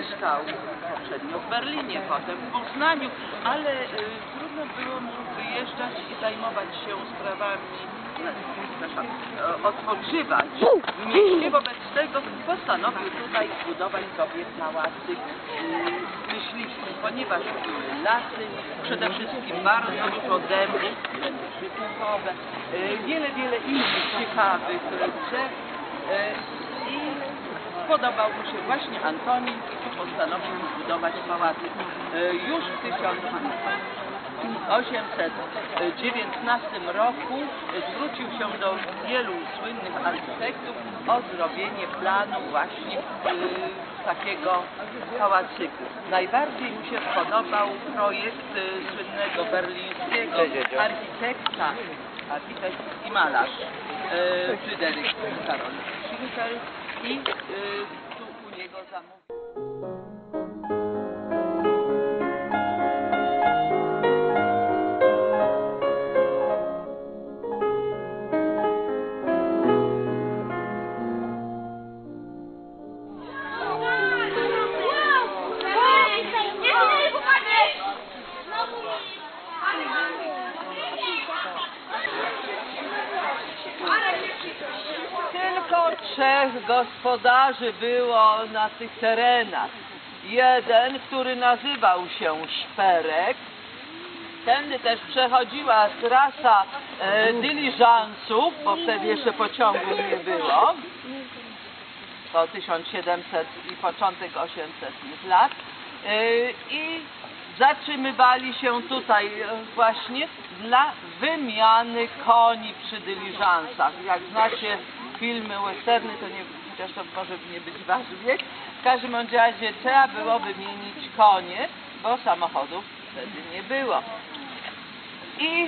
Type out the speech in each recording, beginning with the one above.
mieszkał poprzednio w Berlinie, potem w Poznaniu, ale trudno było mu wyjeżdżać i zajmować się sprawami, odpoczywać w mieście. Wobec tego postanowił tutaj zbudować sobie pałacyk myśliwski, ponieważ były lasy, przede wszystkim bardzo dużo dębu, wybuchowe, wiele innych ciekawych drzew i spodobał mu się właśnie Antonin i postanowił zbudować pałacyk. Już w 1819 roku zwrócił się do wielu słynnych architektów o zrobienie planu właśnie takiego pałacyku. Najbardziej mu się podobał projekt słynnego berlińskiego architekt i malarz Fryderyk Karol Schinkel i tu u niego zamówił. Tylko 3 gospodarzy było na tych terenach. Jeden, który nazywał się Szperek. Tędy też przechodziła trasa dyliżansów, bo wtedy jeszcze pociągu nie było. To 1700 i początek 800 lat. I zatrzymywali się tutaj właśnie dla wymiany koni przy dyliżansach. Jak znacie filmy, westerny, to nie, chociaż to może nie być wasz wiek. W każdym razie trzeba było wymienić konie, bo samochodów wtedy nie było. I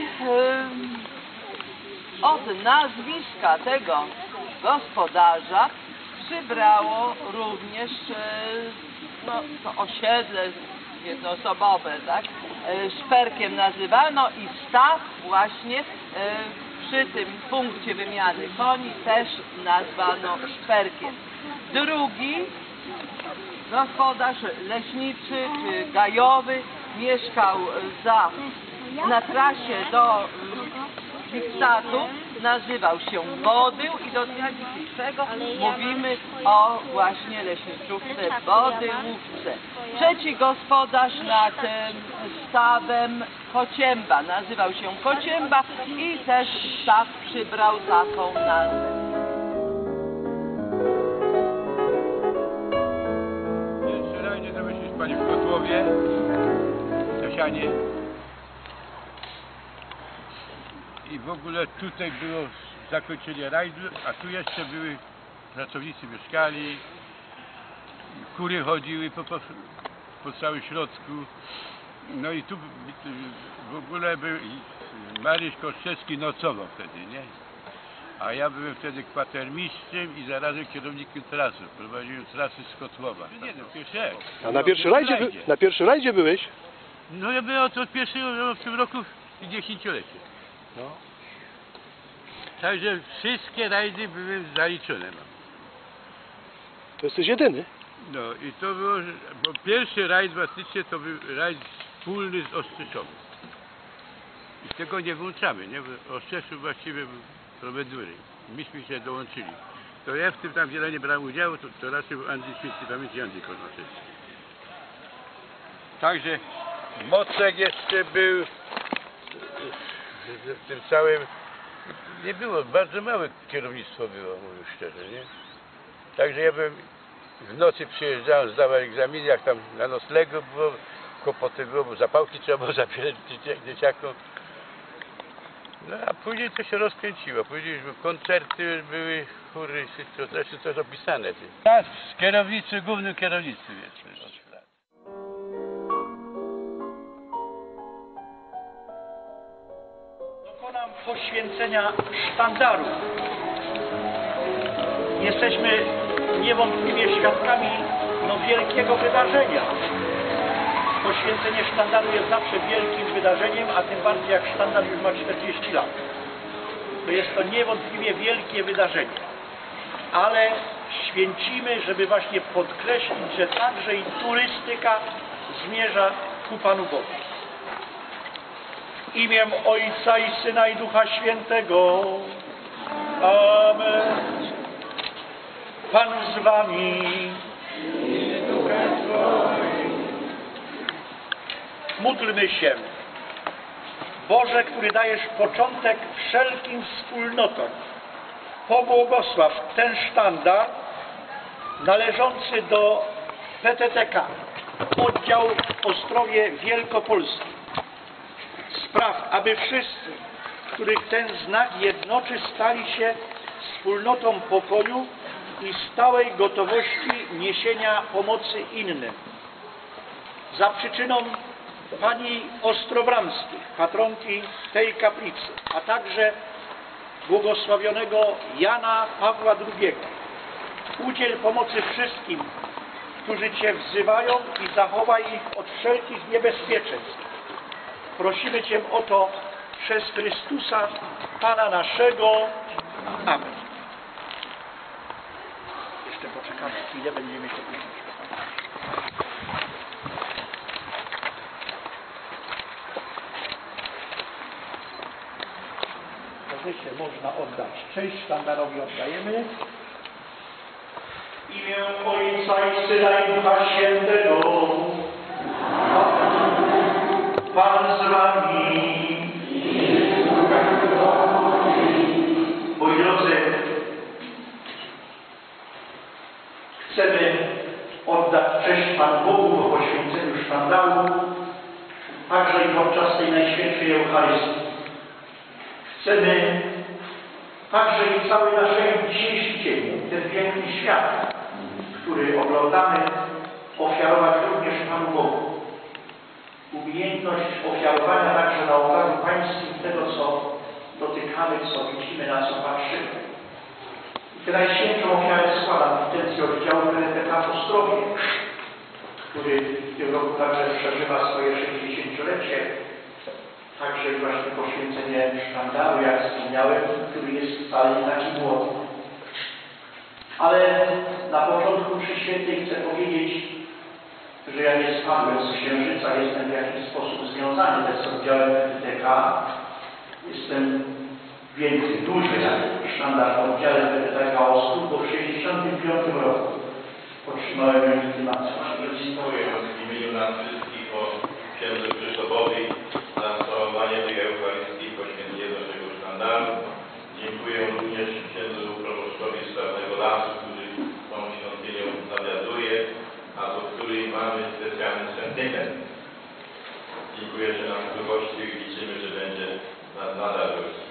od nazwiska tego gospodarza przybrało również no, to osiedle jednoosobowe, tak? Szperkiem nazywano i staw właśnie przy tym punkcie wymiany koni też nazwano Szperkiem. Drugi gospodarz leśniczy czy gajowy mieszkał na trasie do Wikstatu, nazywał się Bodył i do dnia dzisiejszego mówimy o właśnie leśniczówce Bodyłówce. Trzeci gospodarz nad stawem Kocięba, nazywał się Kocięba i też staw przybrał taką nazwę. Jeszcze raz nie zamyślić pani w Kotłowie, w Sianie. I w ogóle tutaj było zakończenie rajdu, a tu jeszcze były pracownicy mieszkali, kury chodziły po całym środku. No i tu w ogóle był Maryś Koszczewski nocował wtedy, nie? A ja byłem wtedy kwatermistrzem i zarazem kierownikiem trasy. Prowadziłem trasy z Kotłowa. Nie no, pierwszy raz. A na pierwszym rajdzie byłeś? No ja byłem od pierwszego w tym roku 10-lecie. No. Także wszystkie rajdy były zaliczone. To jesteś jedyny. No i to było, bo pierwszy rajd faktycznie to był rajd wspólny z Ostrzeszowem. I tego nie włączamy, nie? Bo Ostrzeszów właściwie był prowedury. Myśmy się dołączyli. To ja w tym tam wiele nie brałem udziału, to raczej był Andrzej Święty Pamięci, Andrzej Kornoszewski. Także Mocek jeszcze był w tym całym. Nie było, bardzo małe kierownictwo było, mówię szczerze, nie? Także ja byłem, w nocy przyjeżdżałem, zdawałem egzamin, jak tam na noclegu było, kłopoty było, bo zapałki trzeba było zabierać dzieciakom. No a później to się rozkręciło, później już były koncerty, już były chóry, wszystko, zresztą to jest opisane. Ja z kierownicy, głównym kierownictwem jest od lat. Dokonam poświęcenia sztandaru. Jesteśmy niewątpliwie świadkami wielkiego wydarzenia. Poświęcenie sztandaru jest zawsze wielkim wydarzeniem, a tym bardziej jak sztandar już ma 40 lat. To jest to niewątpliwie wielkie wydarzenie. Ale święcimy, żeby właśnie podkreślić, że także i turystyka zmierza ku Panu Bogu. Imię Ojca i Syna i Ducha Świętego. Amen. Pan z wami. Módlmy się. Boże, który dajesz początek wszelkim wspólnotom, pobłogosław ten sztandar należący do PTTK, oddział w Ostrowie Wielkopolskim. Spraw, aby wszyscy, których ten znak jednoczy, stali się wspólnotą pokoju i stałej gotowości niesienia pomocy innym. Za przyczyną Pani Ostrobramskich, patronki tej kaplicy, a także błogosławionego Jana Pawła II, udziel pomocy wszystkim, którzy Cię wzywają i zachowaj ich od wszelkich niebezpieczeństw. Prosimy Cię o to przez Chrystusa, Pana naszego. Amen. Jeszcze poczekamy chwilę, będziemy się później. Się można oddać. Cześć sztandarowi oddajemy. Imię Ojca i Syna i Ducha Świętego. Pan z wami. Moi drodzy, chcemy oddać cześć Panu Bogu po poświęceniu sztandaru, także i podczas tej Najświętszej Eucharystii. Chcemy także i cały nasz dzisiejszy dzień, ten piękny świat, który oglądamy, ofiarować również Panu Bogu. Umiejętność ofiarowania także na ołtarzu Pańskim tego, co dotykamy, co widzimy, na co patrzymy. I tę najświętszą ofiarę składam w intencji oddziału PTTK w Ostrowie, który w tym roku także przeżywa swoje 60-lecie. Także i właśnie poświęcenie sztandaru, jak wspomniałem, który jest wcale nie taki młody. Ale na początku przy świętej chcę powiedzieć, że ja nie spadłem z Księżyca, jestem w jakiś sposób związany też z oddziałem PTTK. Jestem więcej, dłużej jak sztandar w oddziale PTTK Ostrów, bo w 1965 roku otrzymałem legitymację. Dziękuję w imieniu nas wszystkich o księdzu Krzysztofowi za całowanie tej Eucharystii i poświęcenie naszego sztandaru. Dziękuję również księdzu proboszczowi z Czarnego Lasu, który tą świątynią zawiaduje, a do której mamy specjalny sentyment. Dziękuję, że nam tu gościł i liczymy, że będzie nadal gościł.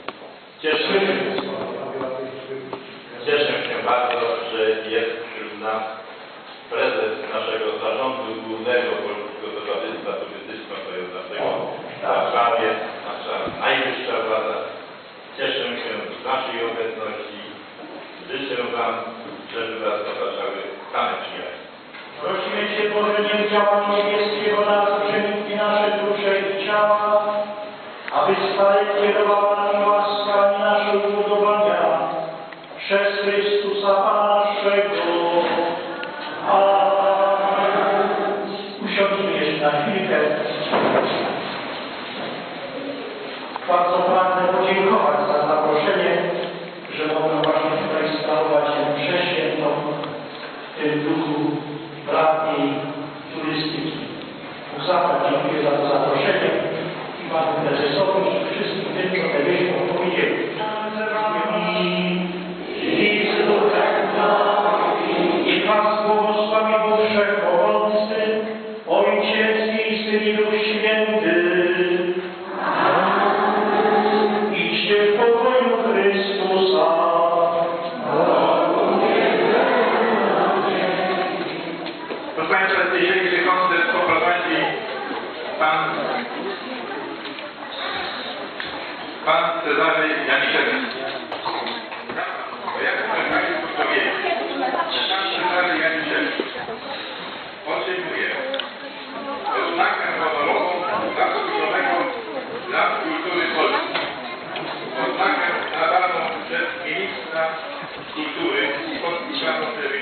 Cieszę się bardzo, że jest wśród nas prezes naszego zarządu głównego Polskiego Towarzystwa Turystycznego, to jest naszego w Warszawie, nasza najwyższa władza. Cieszę się z naszej obecności. Życzę Wam, żeby Was otaczały same przyjaźnie. Prosimy Cię, Boże, niech działa niebieskiego nas przeniknie nasze dusze i ciała, aby stale kierowała nami łaska i nasze upodobania przez Chrystusa Pana naszego. Amen. Usiądźmy jeszcze na chwilkę. Bardzo pragnę podziękować za zaproszenie, że mogę właśnie tutaj sprawować mszę świętą w tym duchu bratniej turystyki. Bóg zapłać dziękuję za to zaproszenie i Panu Prezesowi i wszystkim tym, co te wieśnią powiedzieli. I z duchem i Was błogosławi Bóg Wszechmogący, Ojciec i Syn i Duch Święty. Idźcie w pokoju Chrystusa. Proszę Państwa, dzisiejszy koncert poprowadzi pan Cezary Janiszewicz. Jak to powiedzieć? Pan Cezary Janiszewicz otrzymuje odznakę honorową zasłużonego dla kultury polskiej. Odznakę nadaną przez ministra kultury i podpisaną przez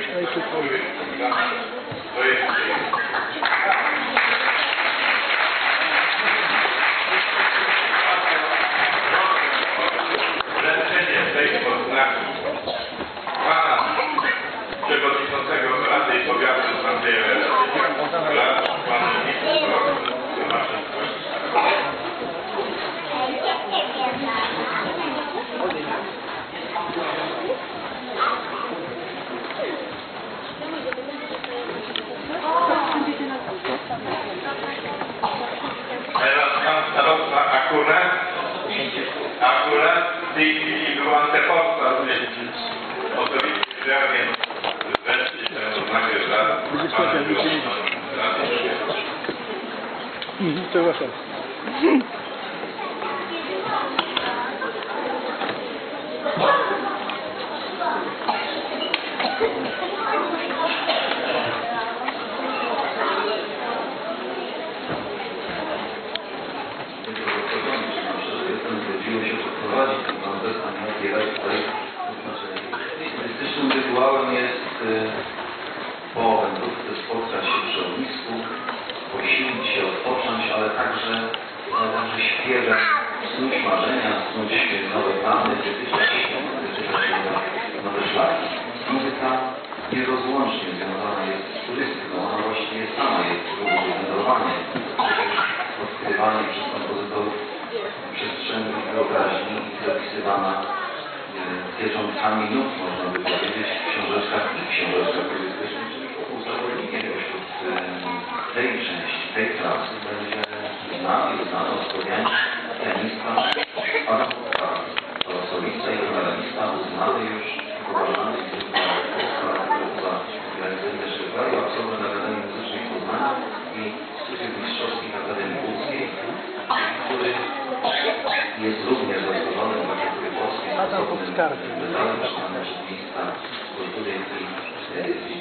Akurat w tej chwili był antepodstaw, więc osobiście chciałem wreszcie się odznakę za panem To wasza. Zgodziło się przeprowadzić ten koncert, a nie odbierać tutaj oznaczenie. Turystycznym rytuałem jest po wędrówce spotkać się przy ognisku, posilić się, odpocząć, ale także śpiewem snuć marzenia, snuć nowe plany, wytyczać nowe szlaki. Muzyka nierozłącznie związana jest z turystyką, ona właściwie sama jest wędrowaniem, odkrywanie przez kompozytorów przestrzeni wyobraźni i zapisywana wieczątkami nut, można by powiedzieć, w książeczkach turystycznych, czyli wokół zawodnikiem wśród tej części, tej trasy będzie znany osłowiański pianista Adam Kowal. To solista i kameralista uznany już, uważany i też w kraju, absolwent Akademii Muzycznej w Poznaniu i studiów mistrzowskich Akademii Łódzkiej, który jest również zasłużony dla kultury polskiej, osobnym medalem miejsca kultury i